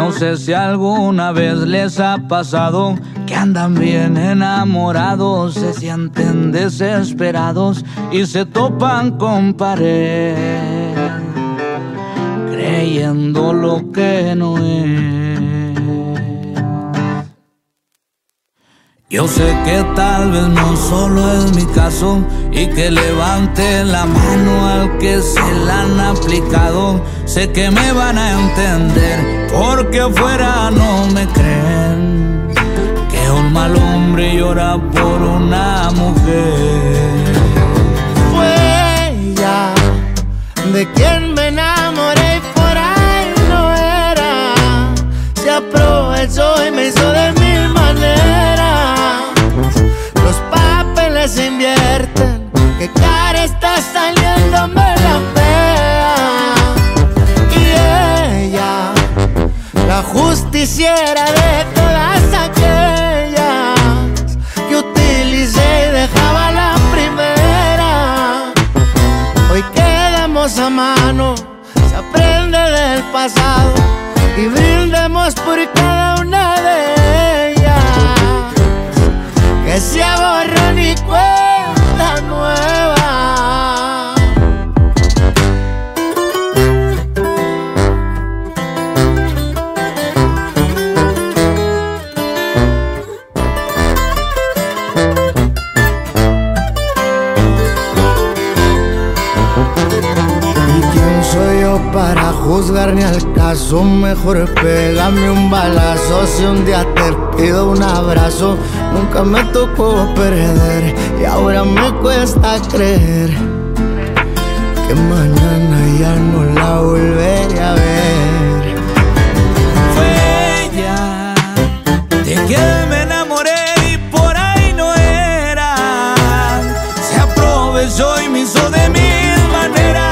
No sé si alguna vez les ha pasado que andan bien enamorados, se sienten desesperados y se topan con pared, creyendo lo que no es. Yo sé que tal vez no solo es mi caso y que levante la mano al que se la han aplicado. Sé que me van a entender porque afuera no me creen que un mal hombre llora por una mujer. Fue ella de quien me enamoré y por ahí no era. Se aprovechó y me hizo de mil maneras. Los papeles se invierten, que cara está saliendo me la pega. Y ella, la justiciera de todas aquellas que utilicé y dejaba la primera. Hoy quedamos a mano, se aprende del pasado y brindemos por cada una de ellas, que sea borrón y cuenta nueva. Para juzgar ni al caso, mejor pégame un balazo. Si un día te pido un abrazo, nunca me tocó perder y ahora me cuesta creer que mañana ya no la volveré a ver. Fue ella de quien me enamoré y por ahí no era. Se aprovechó y me hizo de mil maneras.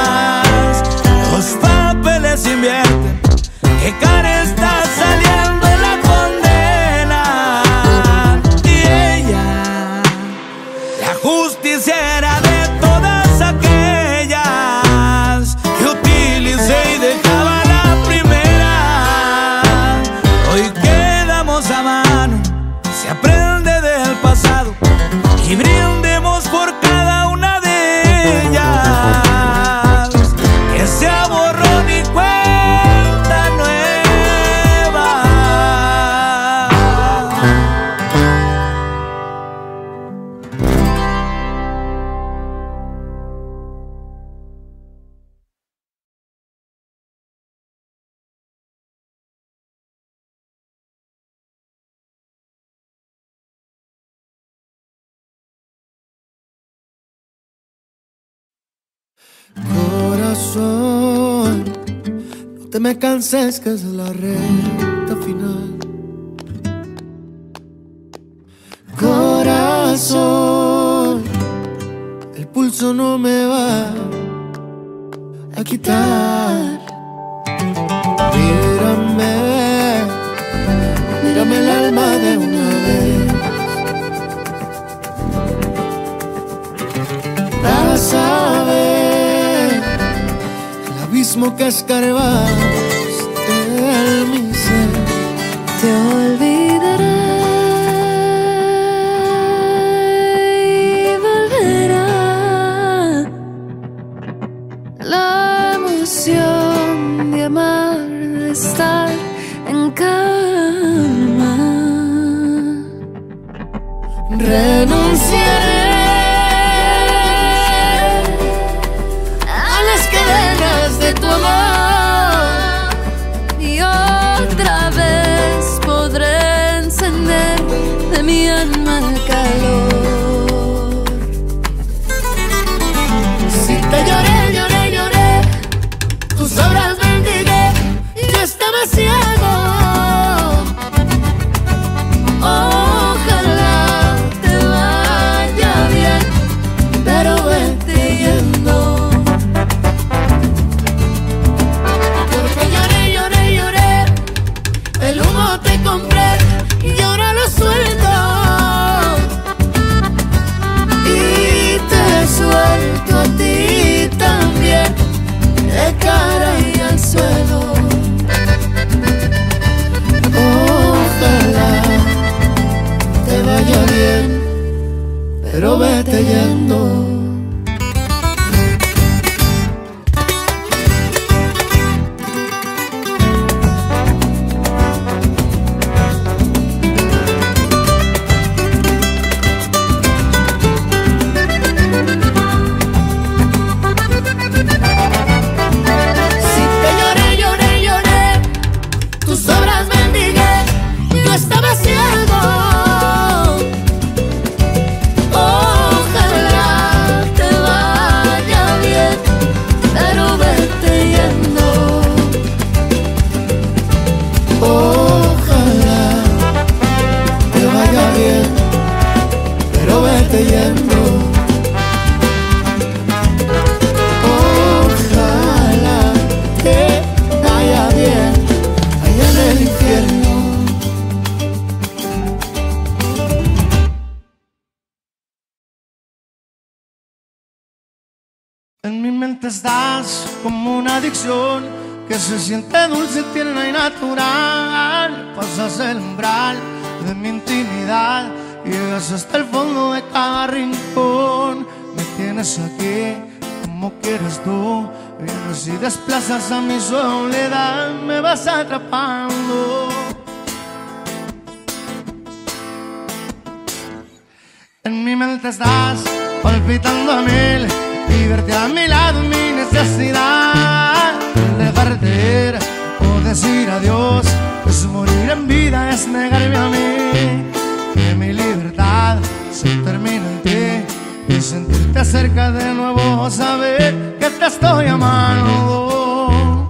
Se invierten, que cara está saliendo en la condena. Y ella, la justiciera de todas aquellas que utilicé y dejaba la primera. Hoy quedamos a mano, se aprende del pasado y brindemos por cada una de ellas, que sea borrón y cuenta nueva. Corazón, no te me canses que es la recta final. Corazón, el pulso no me va a quitar. Mírame, mírame el alma de una vez. Vas a ver el abismo que escarbaste en mi ser. Te olvidaré y volverá la emoción de amar, de estar en calma. Renunciaré de tu amor y otra vez podré encender de mi alma el calor. Si te lloré, lloré, lloré, tus obras bendiré. Yo estaba ciego. Ojalá te vaya bien, pero vete yendo. Te compré y ahora lo suelto. pero vete yendo. En mi mente estás como una adicción que se siente dulce, tierna y natural. Pasas el umbral de mi intimidad, llegas hasta el fondo de cada rincón. Me tienes aquí como quieres tú, vienes y desplazas a mi soledad, me vas atrapando. En mi mente estás palpitando a mil, y verte a mi lado es mi necesidad. Dejarte ir o decir adiós es morir en vida, es negarme a mí. Que mi libertad se termina en ti y sentirte cerca de nuevo, saber que te estoy amando.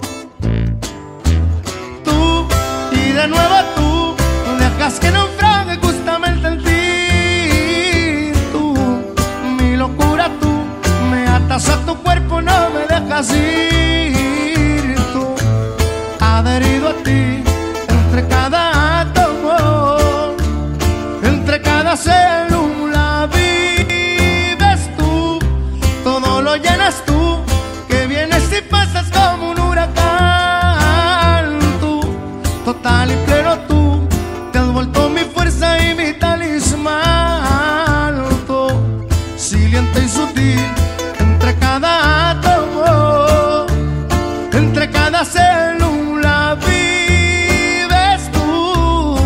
Tú y de nuevo tú dejas que naufrague justamente en ti. Tú, mi locura, tú me atas a tu cuerpo, no me dejas ir. Tú, adherido a ti, entre cada átomo, entre cada célula vives tú. Todo lo llenas tú, que vienes y pasas como un huracán. Tú, total y pleno tú, te has vuelto mi fuerza y mi talismán. Tú, silente y sutil, entre cada átomo, entre cada célula vives tú.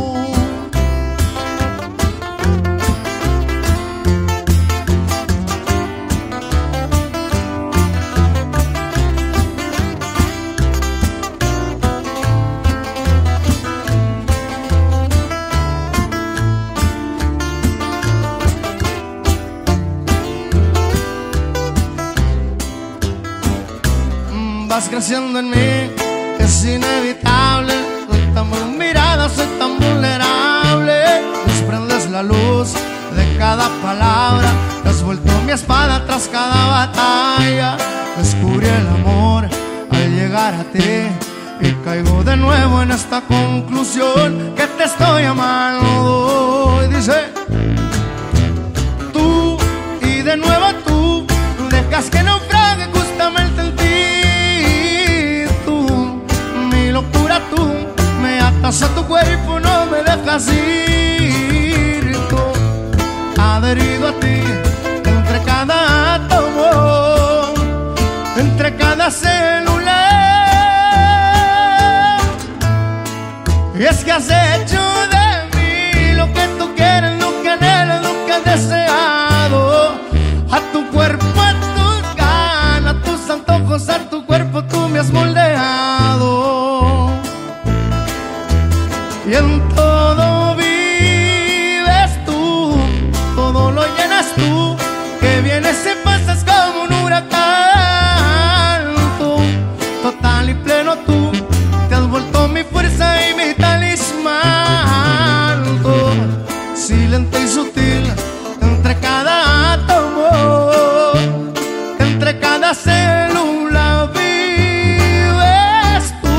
Vas creciendo en mí, es inevitable. Soy tan mirada, soy tan vulnerable. Desprendes la luz de cada palabra, te has vuelto mi espada tras cada batalla. Descubrí el amor al llegar a ti y caigo de nuevo en esta conclusión, que te estoy amando. Y dice: tú y de nuevo tú dejas que naufrague justamente en ti. Locura, tú me atas a tu cuerpo, no me dejas ir. Tú, adherido a ti, entre cada átomo, entre cada célula. Y es que has hecho de mí lo que tú quieres, lo que anhelas, lo que has deseado. A tu cuerpo, a tus ganas, a tus antojos, a tu cuerpo tú me has moldeado. Y en todo vives tú, todo lo llenas tú, que vienes y pasas como un huracán. Tú, total y pleno tú, te has vuelto mi fuerza y mi talismán. Tú, silente y sutil, entre cada átomo, entre cada célula vives tú.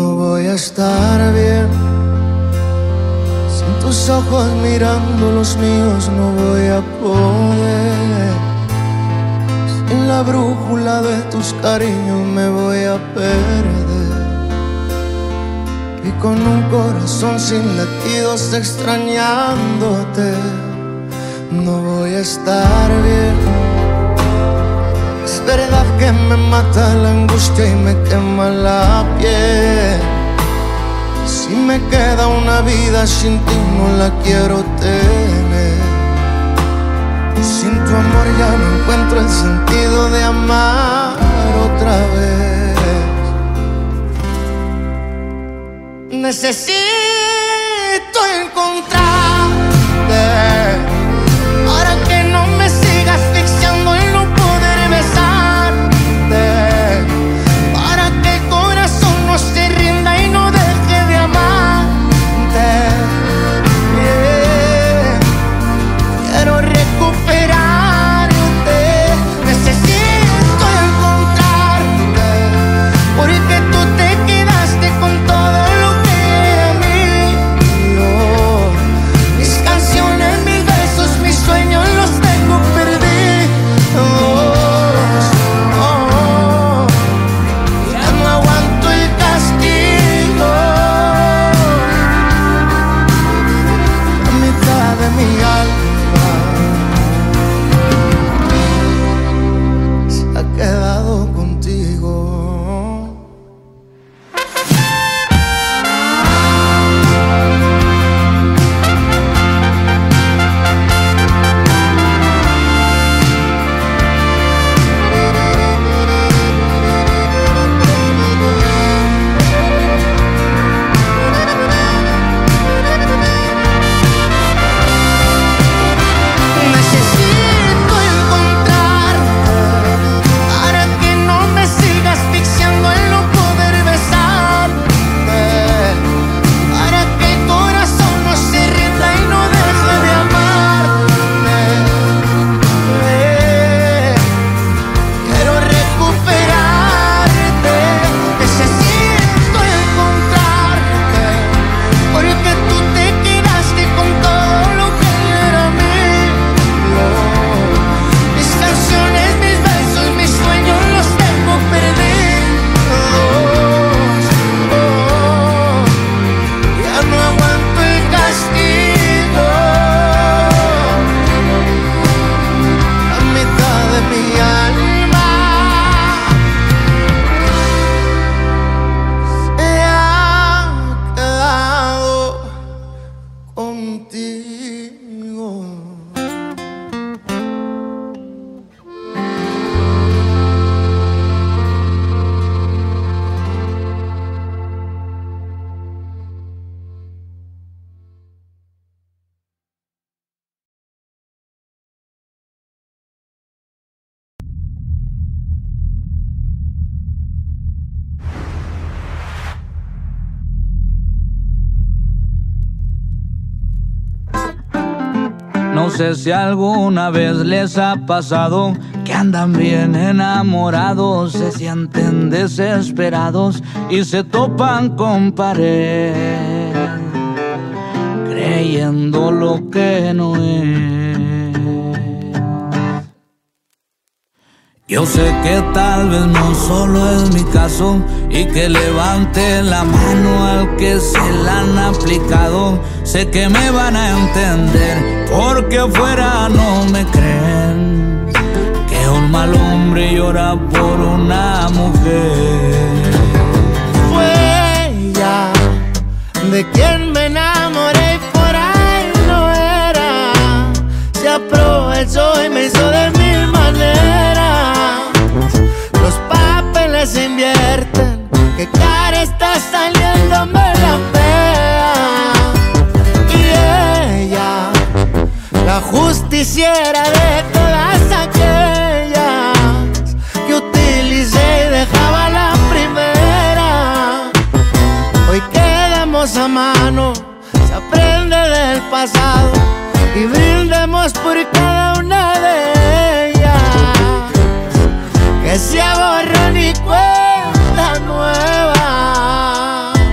No voy a estar bien sin tus ojos mirando los míos, no voy a poder. Sin la brújula de tus cariños me voy a perder. Y con un corazón sin latidos extrañándote, no voy a estar bien. Es verdad que me mata la angustia y me quema la piel. Si me queda una vida sin ti no la quiero tener. Sin tu amor ya no encuentro el sentido de amar otra vez. Necesito encontrarte para que no me sigas asfixiando y no poder besarte, para que el corazón no se rinda y no deje de amarte. Quiero recuperarte, necesito encontrarte, porque tú te quedaste con todo lo que era mío. Mis canciones, mis besos, mis sueños los tengo perdidos. Ya no aguanto el castigo. La mitad de mi alma se ha quedado contigo. Necesito encontrarte para que no me sigas asfixiando en no poder besarte, para que el corazón no se rinda y no deje de amarte. Quiero recuperarte, necesito encontrarte, porque tú te quedaste con todo lo que era mío. Mis canciones, mis besos, mis sueños los tengo perdidos. Ya no aguanto el castigo. La mitad de mi alma se ha quedado contigo. No sé si alguna vez les ha pasado que andan bien enamorados, se sienten desesperados y se topan con pared, creyendo lo que no es. Yo sé que tal vez no solo es mi caso y que levante la mano al que se la han aplicado. Sé que me van a entender porque afuera no me creen que un mal hombre llora por una mujer. Fue ella de quien me enamoré y por ahí no era. Se aprovechó y me hizo de mil maneras. Los papeles se invierten, que cara está saliéndome la fea. Y ella, la justiciera de todas aquellas que utilicé y dejaba la primera. Hoy quedamos a mano, se aprende del pasado y brindemos por cada una de ellas, que se borrón y cuenta nueva.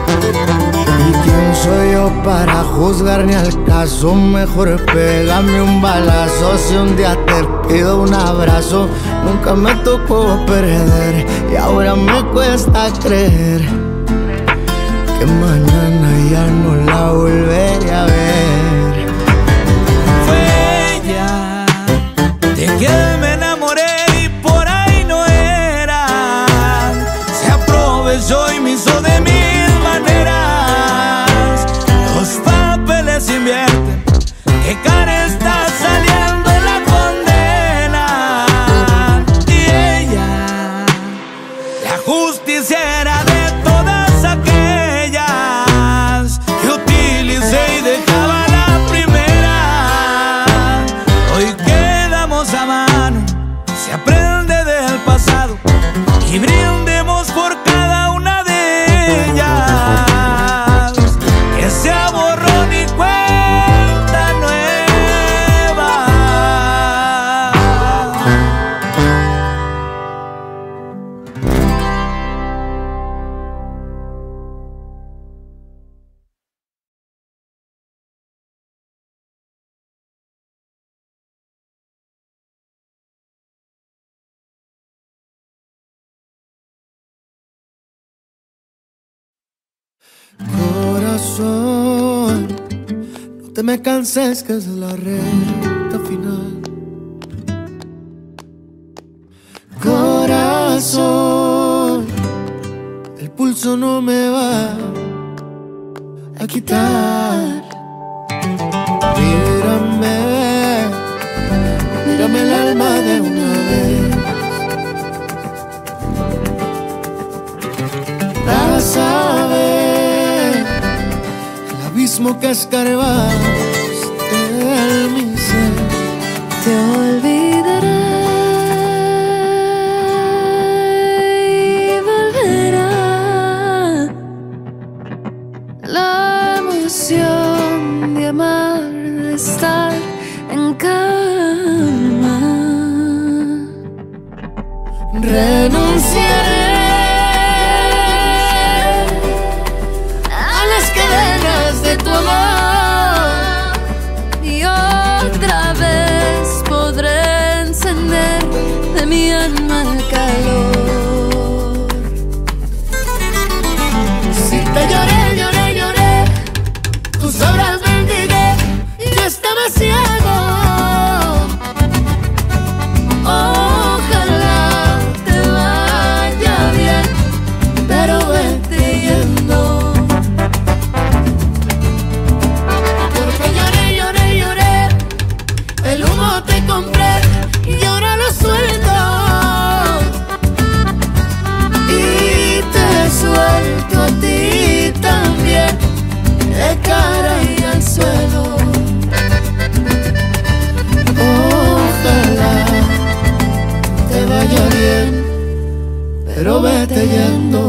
¿Y quién soy yo para juzgar ni al caso? Mejor pégame un balazo. Si un día te pido un abrazo, nunca me tocó perder y ahora me cuesta creer que mañana ya no la volveré a ver. Fue ella de quien me enamoré y por ahí no era. Se aprovechó y me hizo de mil maneras. Los papeles invierten, que cara está saliendo la condena. Y ella, la justiciera de todas aquellas que utilicé y dejaba la primera. Hoy quedamos a mano, se aprende del pasado y brindemos por cada una de ellas. Que sea borrón y cuenta nueva. Corazón, no te me canses que es la recta final. Corazón, el pulso no me va a quitar. Mírame, mírame el alma de una vez para saber el abismo que escarbaste en mi ser. Te olvidaré y volverá la emoción de amar, de estar en calma. Renunciaré a las cadenas de tu amor Y otra vez podré encender de mi alma el calor. Si te lloré, lloré, lloré, tus obras bendigué, yo estaba ciego. Ojalá te vaya bien, pero vete yendo. Porque lloré, lloré, lloré, el humo te compré y ahora lo suelto. Y te suelto a ti también, de cara y al suelo. Ojalá te vaya bien, pero vete yendo.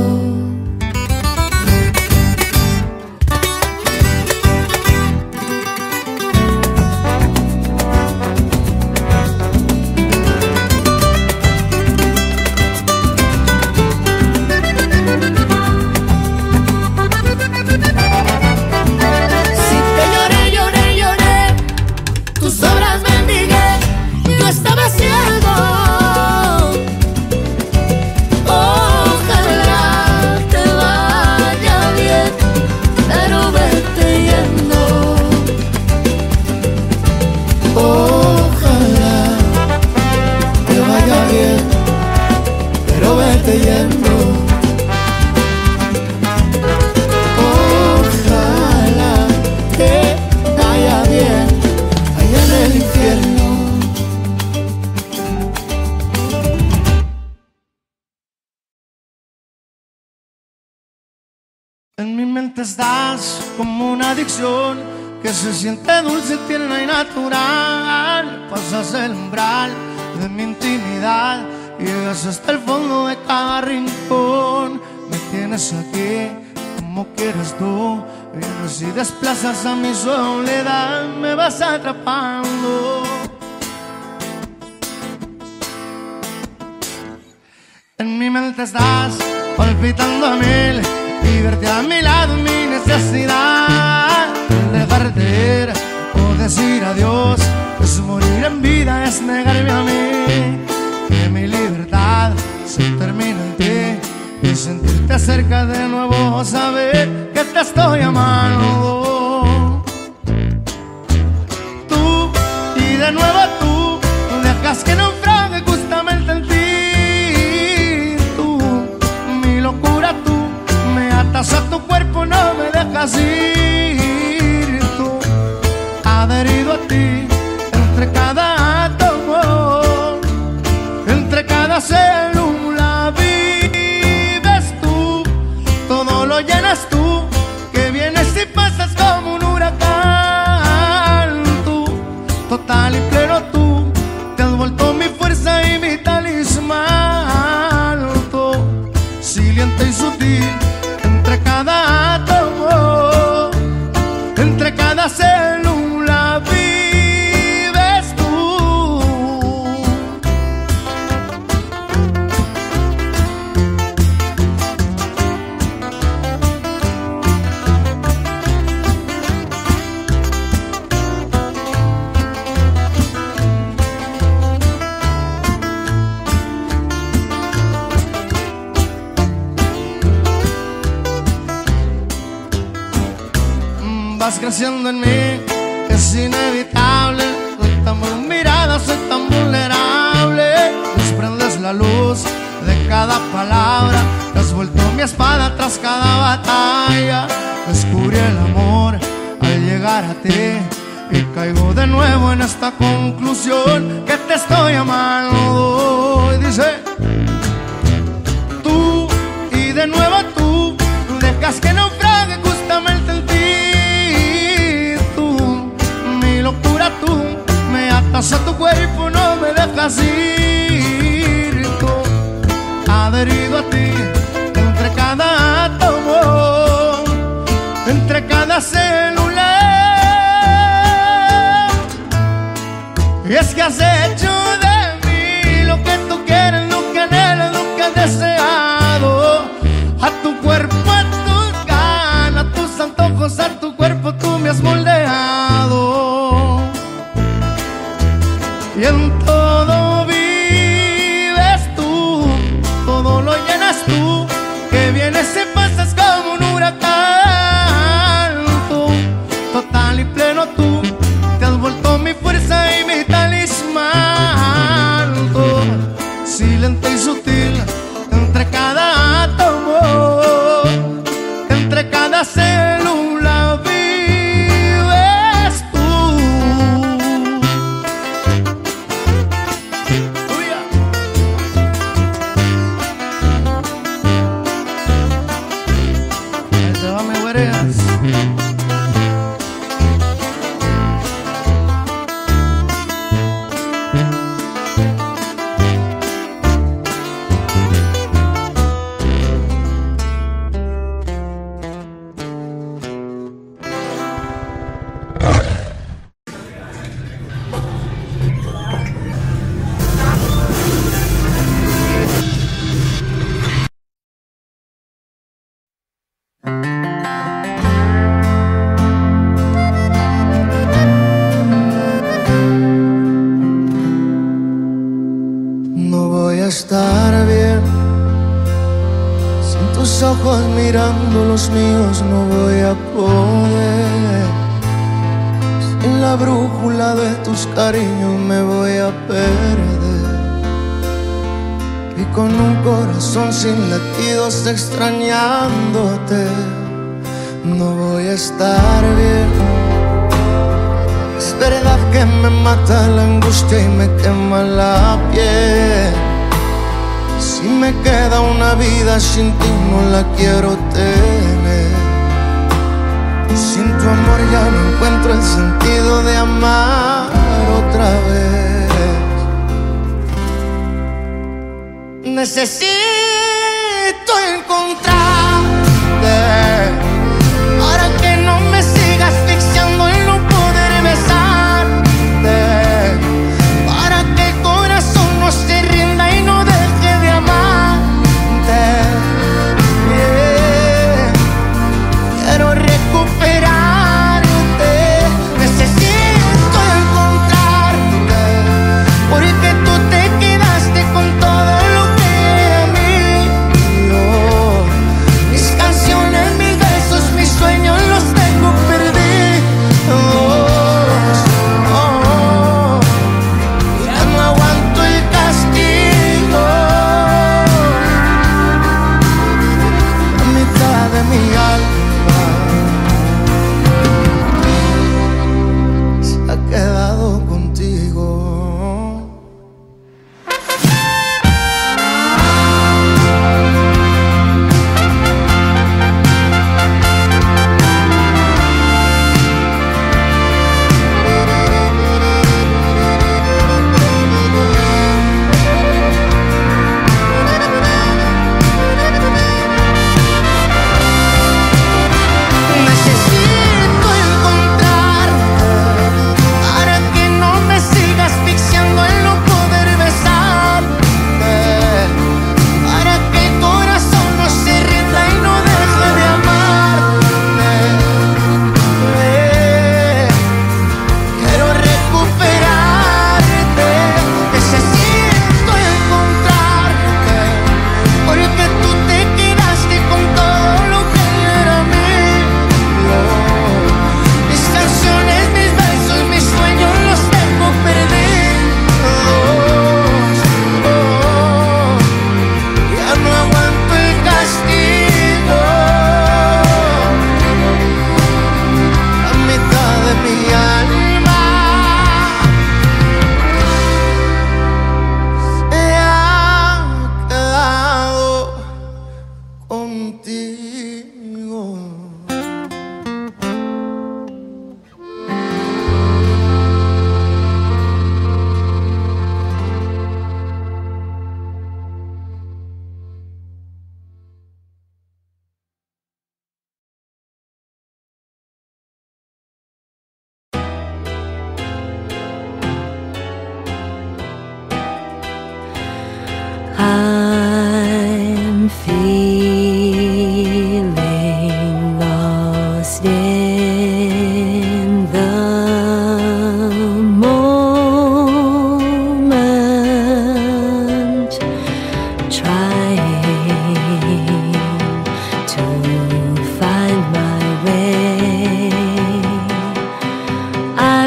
Si te lloré, lloré, lloré, tus obras bendigué, yo estaba ciego. Ojalá te vaya bien, pero vete yendo. Ojalá te vaya bien, pero vete yendo. Ojalá te vaya bien allá en el infierno. En mi mente estás como una adicción que se siente dulce, tierna y natural. Pasas el umbral de mi intimidad, llegas hasta el fondo de cada rincón. Me tienes aquí como quieres tú, vienes y desplazas a mi soledad, me vas atrapando. En mi mente estás palpitando a mil y verte a mi lado es mi necesidad. Dejarte ir o decir adiós es morir en vida, es negarme a mí. Que mi libertad se termina en ti y sentirte cerca de nuevo, saber que te estoy amando. Tú y de nuevo tú dejas que naufrague justamente en ti. Tú, mi locura, tú me atas a tu cuerpo, no me dejas ir. Tú, adherido a ti, entre cada átomo, entre cada célula vives tú, todo lo llenas tú, que vienes y pasas como un huracán. Tú, total y pleno tú, te has vuelto mi fuerza y mi talismán. Tú, silente y sutil, entre cada átomo, entre cada célula vives tú. Vas creciendo en mí, es inevitable. Soy tan mirada, soy tan vulnerable. Desprendes la luz de cada palabra, te has vuelto mi espada tras cada batalla. Descubrí el amor al llegar a ti y caigo de nuevo en esta conclusión, que te estoy amando. Y dice: tú y de nuevo tú dejas que naufrague justamente en ti. Tú me atas a tu cuerpo, no me dejas ir. Tú, adherido a ti, entre cada átomo, entre cada célula. Y es que has hecho de mí lo que tú quieres, lo que anhelas, lo que has deseado. A tu cuerpo, a tus ganas, a tus antojos, a tu cuerpo tú me has moldeado. Y en todo vives tú, todo lo llenas tú, que vienes y pasas como un huracán. Tú, total y pleno tú, te has vuelto mi fuerza y mi talismán. Tú, silente y sutil, entre cada átomo, entre cada célula vives tú. Ahí te va mi güereas. No voy a estar bien sin tus ojos mirando los míos, no voy a poder. Sin la brújula de tus cariños me voy a perder. Y con un corazón sin latidos extrañándote, no voy a estar bien. Es verdad que me mata la angustia y me quema la piel. Si me queda una vida sin ti no la quiero tener. Sin tu amor ya no encuentro el sentido de amar otra vez. Necesito encontrarte para que no me sigas asfixiando y no poder besarte, para que el corazón no se rinda y no deje de amarte.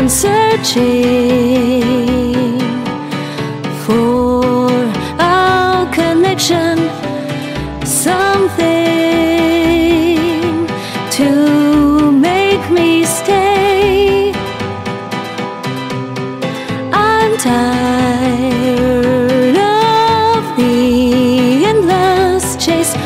I'm searching for our connection, something to make me stay. I'm tired of the endless chase.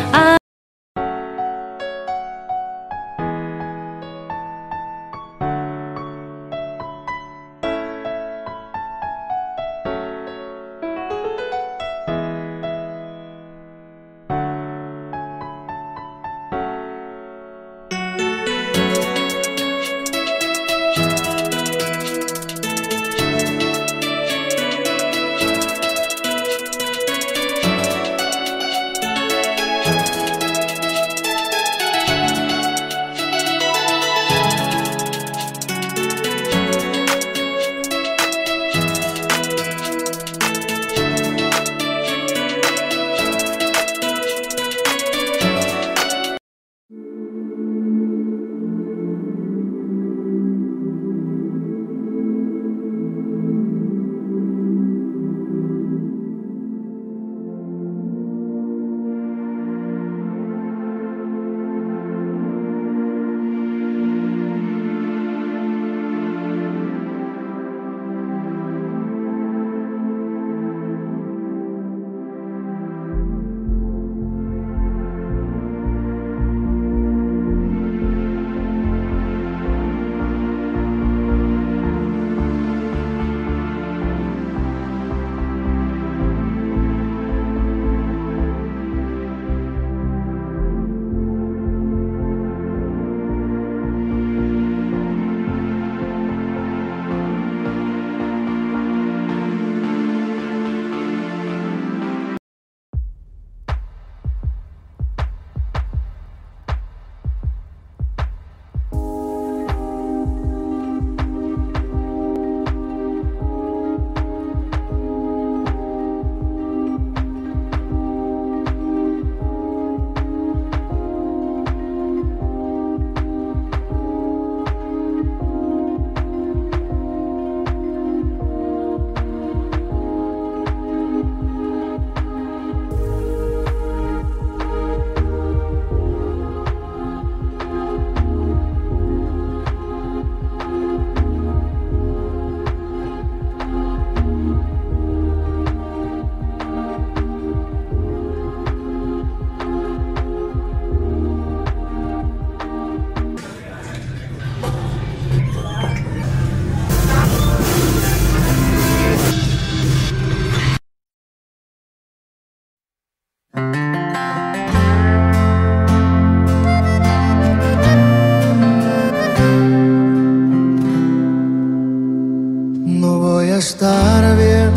Estar bien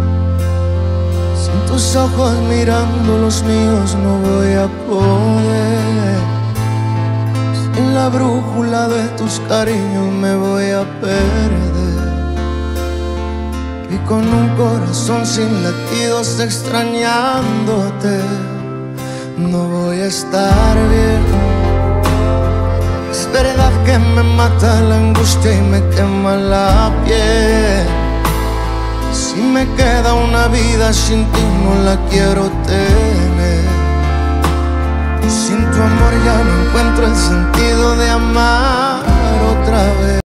sin tus ojos mirando los míos, no voy a poder. Sin la brújula de tus cariños me voy a perder, y con un corazón sin latidos extrañándote no voy a estar bien. Es verdad que me mata la angustia y me quema la piel. Si me queda una vida sin ti no la quiero tener. Sin tu amor ya no encuentro el sentido de amar otra vez.